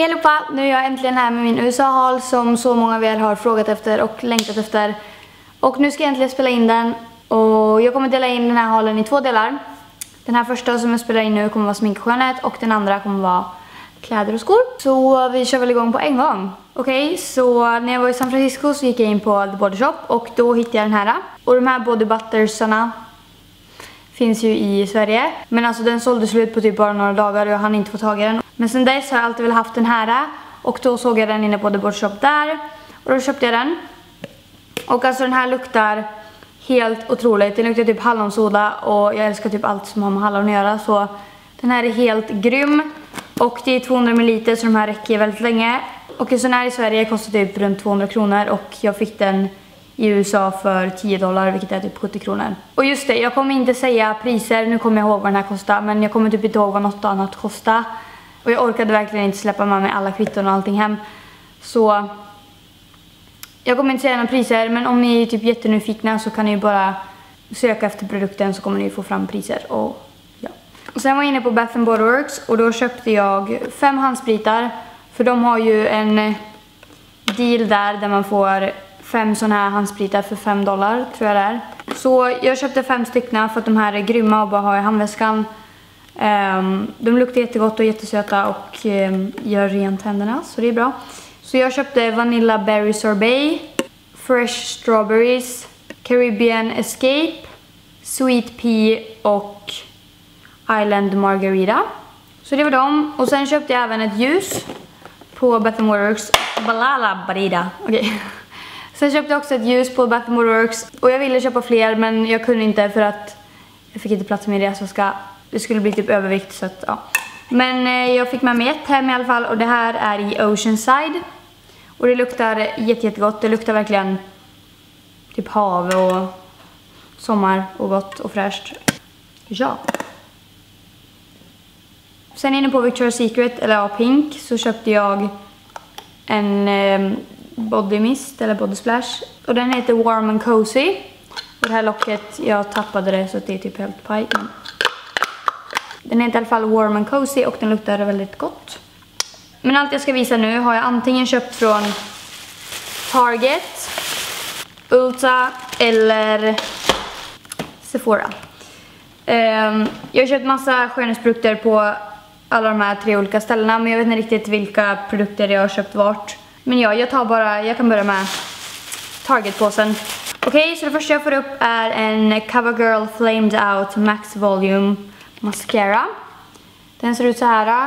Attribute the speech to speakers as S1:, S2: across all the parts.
S1: Hej allihopa, nu är jag äntligen här med min USA-haul som så många av er har frågat efter och längtat efter. Och nu ska jag äntligen spela in den. Och jag kommer dela in den här haulen i 2 delar. Den här första som jag spelar in nu kommer vara smink och skönhet och den andra kommer vara kläder och skor. Så vi kör väl igång på en gång. Okej, så när jag var i San Francisco så gick jag in på The Body Shop och då hittade jag den här. Och de här body buttersarna finns ju i Sverige. Men alltså den sålde slut på typ bara några dagar och jag hann inte få tag i den. Men sen dess har jag alltid väl haft den här. Och då såg jag den inne på The Body Shop där. Och då köpte jag den. Och alltså den här luktar helt otroligt. Den luktar typ hallonsoda och jag älskar typ allt som har med hallon att göra. Så den här är helt grym. Och det är 200 ml så de här räcker väldigt länge. Och en sån här i Sverige kostar typ runt 200 kronor. Och jag fick den i USA för $10, vilket är typ 70 kronor. Och just det, jag kommer inte säga priser. Nu kommer jag ihåg vad den här kostar. Men jag kommer typ inte ihåg vad något annat kostar. Och jag orkade verkligen inte släppa med mig alla kvitton och allting hem. Så jag kommer inte säga några priser. Men om ni är typ jättenyfikna så kan ni bara söka efter produkten så kommer ni få fram priser. Och ja. Och sen var jag inne på Bath & Body Works och då köpte jag 5 handspritar. För de har ju en deal där man får 5 såna här handspritar för $5 tror jag det är. Så jag köpte 5 stycken för att de här är grymma och bara ha i handväskan. De luktar jättegott och jättesöta och gör rent händerna, så det är bra. Så jag köpte Vanilla Berry Sorbet, Fresh Strawberries, Caribbean Escape, Sweet Pea och Island Margarita. Så det var dem. Och sen köpte jag även ett ljus på Bath & Body Works. Okej. Sen köpte jag också ett ljus på Bath & Body Works. Och jag ville köpa fler men jag kunde inte för att jag fick inte plats med det. Så det skulle bli typ övervikt så att, ja. Men jag fick med mig ett hem i alla fall. Och det här är i Oceanside. Och det luktar jättegott. Det luktar verkligen typ hav och sommar och gott och fräscht. Ja. Sen inne på Victoria's Secret, eller ja, Pink, så köpte jag en body mist eller body splash. Och den heter Warm and Cozy. Och det här locket, jag tappade det så att det är typ helt paj. Den heter i alla fall Warm and Cozy och den luktar väldigt gott. Men allt jag ska visa nu har jag antingen köpt från Target, Ulta eller Sephora. Jag har köpt massa skönhetsprodukter på alla de här 3 olika ställena, men jag vet inte riktigt vilka produkter jag har köpt vart. Men ja, jag kan börja med Target-påsen. Okej, så det första jag får upp är en CoverGirl Flamed Out Max Volume Mascara. Den ser ut så här.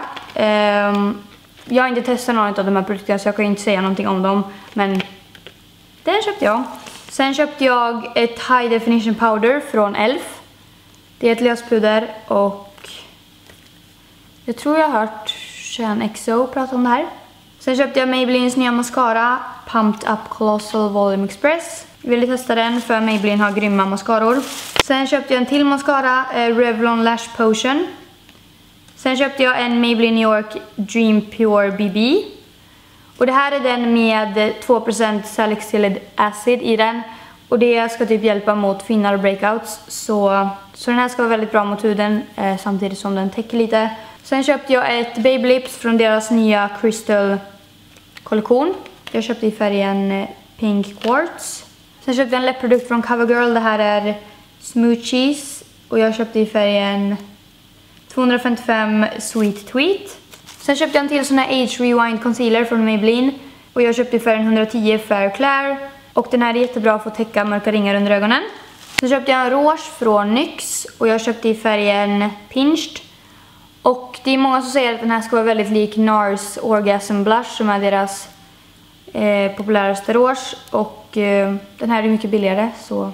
S1: Jag har inte testat någon av de här produkterna så jag kan inte säga någonting om dem. Men den köpte jag. Sen köpte jag ett High Definition Powder från Elf. Det är ett löspuder och jag tror jag har hört Shan XO prata om det här. Sen köpte jag Maybellines nya mascara, Pumped Up Colossal Volume Express. Jag ville testa den för Maybelline har grymma mascaror. Sen köpte jag en till mascara, Revlon Lash Potion. Sen köpte jag en Maybelline New York Dream Pure BB. Och det här är den med 2% salicylic acid i den. Och det ska typ hjälpa mot finnar och breakouts. Så den här ska vara väldigt bra mot huden samtidigt som den täcker lite. Sen köpte jag ett Baby Lips från deras nya Crystal kollektion. Jag köpte i färgen Pink Quartz. Sen köpte jag en läppprodukt från CoverGirl. Det här är Smoochies. Och jag köpte i färgen 255 Sweet Tweet. Sen köpte jag en till sån här Age Rewind Concealer från Maybelline. Och jag köpte i färgen 110 Fair Clair. Och den här är jättebra för att täcka mörka ringar under ögonen. Sen köpte jag en rouge från NYX. Och jag köpte i färgen Pinched. Och det är många som säger att den här ska vara väldigt lik NARS Orgasm Blush som är deras populäraste rouge. Och den här är mycket billigare så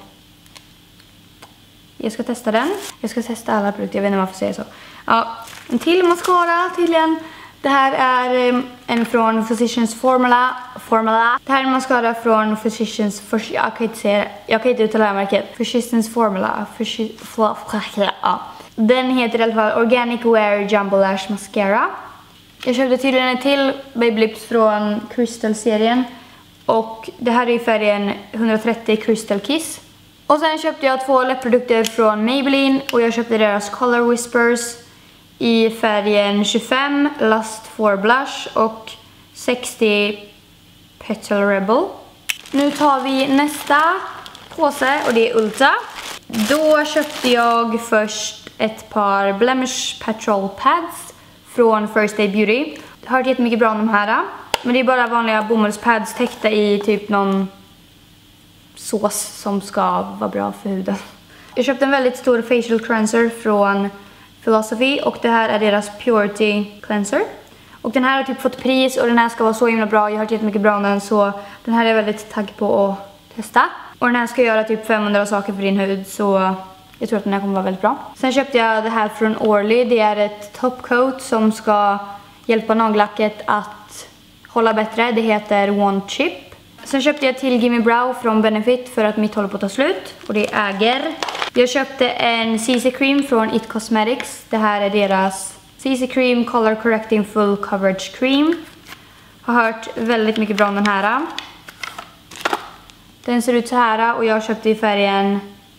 S1: jag ska testa den. Jag ska testa alla produkter, jag vet inte varför jag säger så. Ja, en till mascara tydligen. Det här är en från Physicians Formula. Det här är en mascara från Physicians... Jag kan inte uttala det här märket. Physicians Formula. Ja. Den heter i alla fall Organic Wear Jumbo Lash Mascara. Jag köpte tydligen en till Baby Lips från Crystal-serien. Och det här är i färgen 130 Crystal Kiss. Och sen köpte jag 2 läppprodukter från Maybelline. Och jag köpte deras Color Whispers i färgen 25 Lust for Blush och 60 Petal Rebel. Nu tar vi nästa påse och det är Ulta. Då köpte jag först ett par Blemish Patrol Pads från First Aid Beauty. Jag har hört jättemycket bra om de här. Men det är bara vanliga bomullspads täckta i typ någon sås som ska vara bra för huden. Jag köpte en väldigt stor facial cleanser från Philosophy och det här är deras Purity Cleanser. Och den här har typ fått pris och den här ska vara så himla bra. Jag har hört jättemycket bra om den så den här är jag väldigt taggad på att testa. Och den här ska göra typ 500 saker för din hud så jag tror att den här kommer vara väldigt bra. Sen köpte jag det här från Orly. Det är ett topcoat som ska hjälpa nagellacket att hålla bättre. Det heter One Chip. Sen köpte jag till Gimme Brow från Benefit för att mitt håller på att ta slut. Och det äger. Jag köpte en CC Cream från It Cosmetics. Det här är deras CC Cream Color Correcting Full Coverage Cream. Har hört väldigt mycket bra om den här. Den ser ut så här och jag köpte i färgen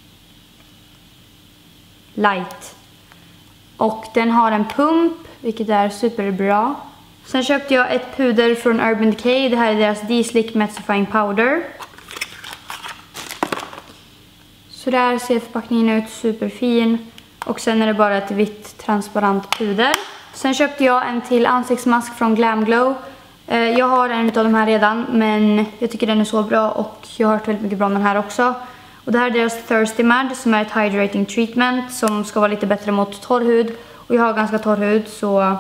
S1: Light. Och den har en pump, vilket är superbra. Sen köpte jag ett puder från Urban Decay. Det här är deras D-Slick Mattifying Powder. Så där ser förpackningen ut, superfin. Och sen är det bara ett vitt transparent puder. Sen köpte jag en till ansiktsmask från Glam Glow. Jag har en av de här redan, men jag tycker den är så bra och jag har hört väldigt mycket bra om den här också. Och det här är deras Thirsty Mad som är ett hydrating treatment som ska vara lite bättre mot torr hud. Och jag har ganska torr hud så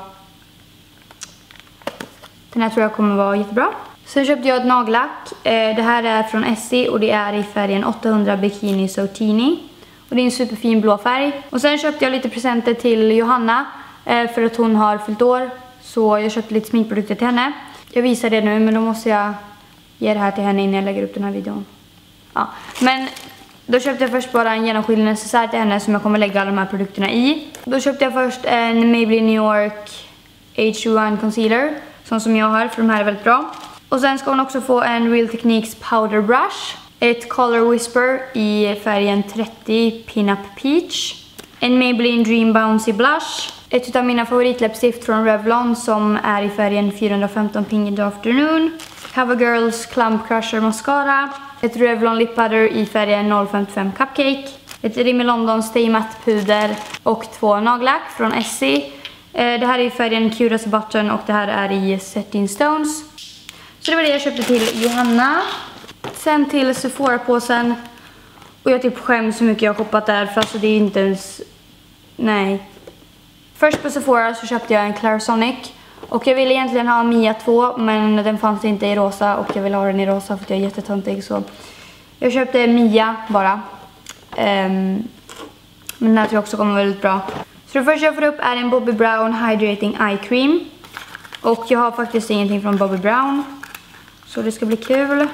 S1: den här tror jag kommer vara jättebra. Sen köpte jag ett nagellack. Det här är från Essie och det är i färgen 800 Bikini So Teeny. Och det är en superfin blå färg. Och sen köpte jag lite presenter till Johanna för att hon har fyllt år. Så jag köpte lite sminkprodukter till henne. Jag visar det nu men då måste jag ge det här till henne innan jag lägger upp den här videon. Ja, men då köpte jag först bara en genomskinlig necessär till henne som jag kommer lägga alla de här produkterna i. Då köpte jag först en Maybelline New York H1 Concealer. Sån som jag har, för de här är väldigt bra. Och sen ska hon också få en Real Techniques Powder Brush. Ett Color Whisper i färgen 30 Pin-Up Peach. En Maybelline Dream Bouncy Blush. Ett av mina favoritläppstift från Revlon som är i färgen 415 Pink in the Afternoon. CoverGirls Clump Crusher Mascara. Ett Revlon Lip Butter i färgen 055 Cupcake. Ett Rimmel London Stay Matte Puder. Och 2 nagellack från Essie. Det här är i färgen Cute as a Button och det här är i Setting Stones. Så det var det jag köpte till Johanna. Sen till Sephora-påsen. Och jag typ skäms så mycket jag har shoppat där för alltså det är inte ens... Nej. Först på Sephora så köpte jag en Clarisonic. Och jag ville egentligen ha Mia 2 men den fanns inte i rosa och jag ville ha den i rosa för att jag är jättetöntig så... Jag köpte Mia bara. Men den här tror jag också kommer väldigt bra. Så det första jag får upp är en Bobbi Brown Hydrating Eye Cream. Och jag har faktiskt ingenting från Bobbi Brown. Så det ska bli kul.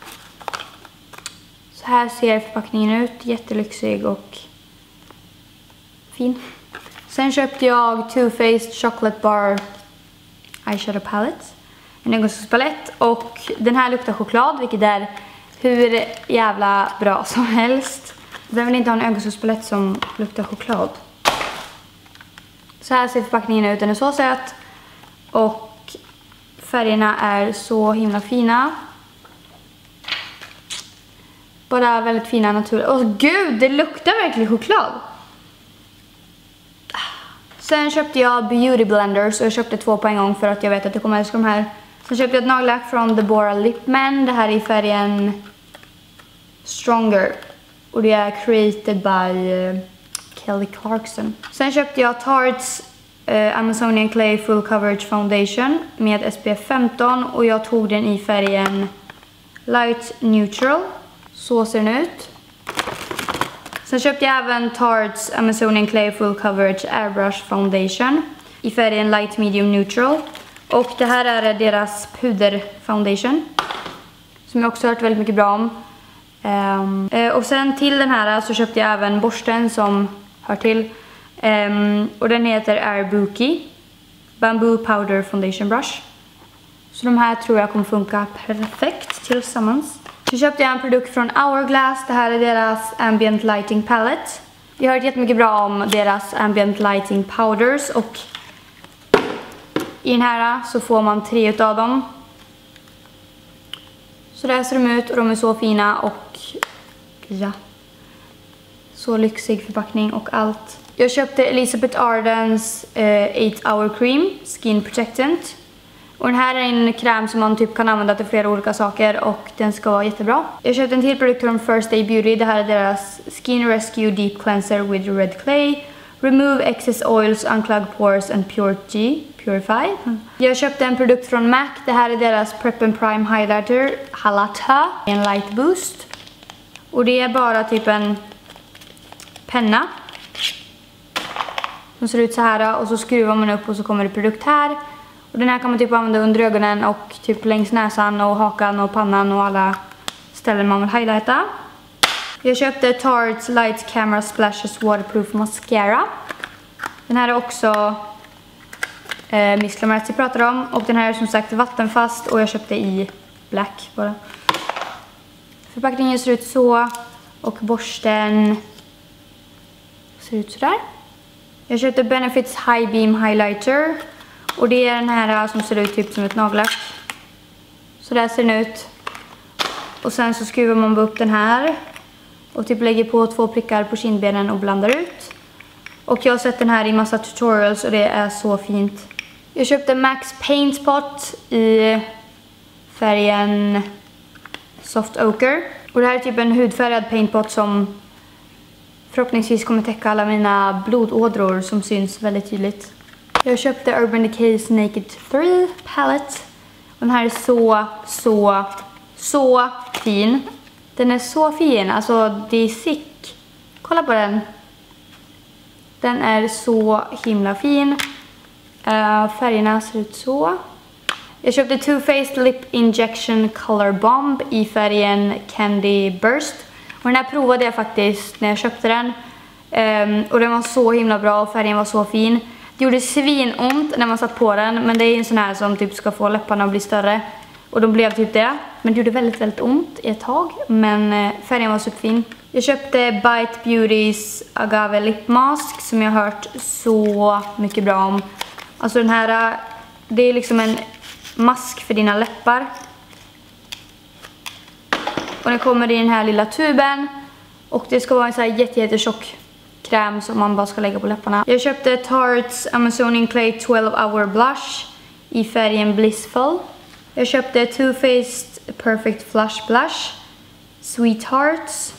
S1: Så här ser förpackningen ut. Jättelyxig och fin. Sen köpte jag Too Faced Chocolate Bar Eyeshadow Palette. En ögonskuggspalett. Och den här luktar choklad, vilket är hur jävla bra som helst. Den vill inte ha en ögonskuggspalett som luktar choklad. Så här ser förpackningen ut, den är så söt. Och färgerna är så himla fina. Bara väldigt fina naturliga. Åh gud, det luktar verkligen choklad. Sen köpte jag Beauty Blenders och jag köpte 2 på en gång för att jag vet att jag kommer älska de här. Sen köpte jag ett nagellack från The Bora Lip Man. Det här är i färgen Stronger. Och det är created by Kelly Clarkson. Sen köpte jag Tarte's Amazonian Clay Full Coverage Foundation med SPF 15 och jag tog den i färgen Light Neutral. Så ser den ut. Sen köpte jag även Tarte's Amazonian Clay Full Coverage Airbrush Foundation i färgen Light Medium Neutral. Och det här är deras puder foundation som jag också har hört väldigt mycket bra om. Och sen till den här så köpte jag även borsten som hör till. Och den heter Airbuki Bamboo Powder Foundation Brush. Så de här tror jag kommer funka perfekt tillsammans. Så köpte jag en produkt från Hourglass. Det här är deras Ambient Lighting Palette. Jag har hört jättemycket bra om deras ambient lighting powders och i den här så får man 3 utav dem. Så där ser de ut och de är så fina och ja, så lyxig förpackning och allt. Jag köpte Elizabeth Ardens 8 Hour Cream Skin Protectant. Och den här är en kräm som man typ kan använda till flera olika saker och den ska vara jättebra. Jag köpte en till produkt från First Day Beauty. Det här är deras Skin Rescue Deep Cleanser with Red Clay. Remove excess oils, unclog pores and purify. Jag köpte en produkt från MAC. Det här är deras Prep and Prime Highlighter. En light boost. Och det är bara typ en penna. Den ser ut så här och så skruvar man upp och så kommer det produkt här. Och den här kan man typ använda under ögonen och typ längs näsan och hakan och pannan och alla ställen man vill highlighta. Jag köpte Tarte's Light Camera Splashes Waterproof Mascara. Den här är också Miss Glamour pratar om. Och den här är som sagt vattenfast och jag köpte i black bara. Förpackningen ser ut så och borsten ser ut så där. Jag köpte Benefits High Beam Highlighter. Och det är den här som ser ut typ som ett nagellack. Så där ser den ut. Och sen så skruvar man upp den här. Och typ lägger på 2 prickar på kindbenen och blandar ut. Och jag har sett den här i massa tutorials och det är så fint. Jag köpte Max Paint Pot i färgen Soft Ochre. Och det här är typ en hudfärgad paintpot som förhoppningsvis kommer täcka alla mina blodådror som syns väldigt tydligt. Jag köpte Urban Decay's Naked 3 palette. Den här är så fin. Den är så fin. Alltså det är sick. Kolla på den. Den är så himla fin. Färgerna ser ut så. Jag köpte Too Faced Lip Injection Color Bomb i färgen Candy Burst. Och den här provade jag faktiskt när jag köpte den. Och den var så himla bra och färgen var så fin. Det gjorde svinont när man satt på den. Men det är en sån här som typ ska få läpparna att bli större. Och de blev typ det. Men det gjorde väldigt, väldigt ont i ett tag. Men färgen var superfin. Jag köpte Bite Beautys Agave Lip Mask som jag har hört så mycket bra om. Alltså den här, det är liksom en mask för dina läppar. Och den kommer i den här lilla tuben. Och det ska vara en så här jättetjock kräm som man bara ska lägga på läpparna. Jag köpte Tarte's Amazonian Clay 12 Hour Blush i färgen Blissful. Jag köpte Too Faced Perfect Flush Blush Sweethearts.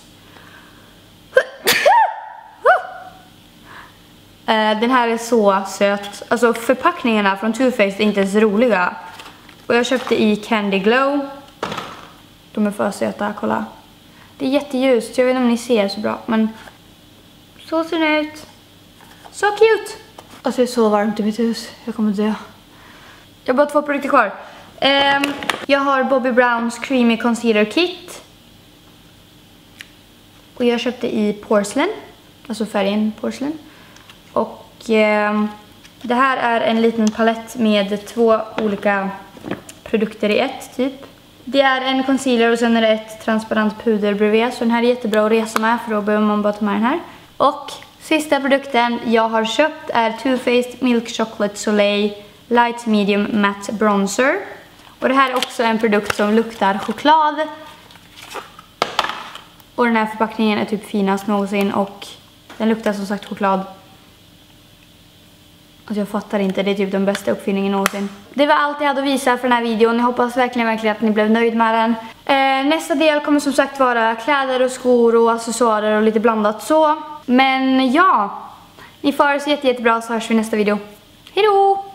S1: Den här är så söt. Alltså förpackningarna från Too Faced är inte ens roliga. Och jag köpte i Candy Glow. De är för söta, kolla. Det är jätteljust, jag vet inte om ni ser så bra. Men så ser den ut. Så cute! Alltså det är så varmt i mitt hus. Jag kommer dö. Jag har bara 2 produkter kvar. Jag har Bobbi Browns Creamy Concealer Kit. Och jag köpte i Porcelain. Alltså färgen Porcelain. Och det här är en liten palett med 2 olika produkter i ett typ. Det är en concealer och sen är det ett transparent puder bredvid. Så den här är jättebra att resa med för då behöver man bara ta med den här. Och sista produkten jag har köpt är Too Faced Milk Chocolate Soleil Light Medium Matte Bronzer. Och det här är också en produkt som luktar choklad. Och den här förpackningen är typ finast någonsin och den luktar som sagt choklad. Alltså jag fattar inte, det är typ den bästa uppfinningen någonsin. Det var allt jag hade att visa för den här videon. Jag hoppas verkligen att ni blev nöjd med den. Nästa del kommer som sagt vara kläder och skor och accessoarer och lite blandat så. Men ja, ni får det så jättebra så hörs vi i nästa video. Hejdå!